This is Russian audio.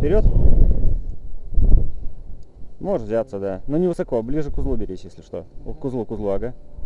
Вперед? Можешь взяться, да. Но не высоко, ближе к узлу берись, если что. К узлу, ага.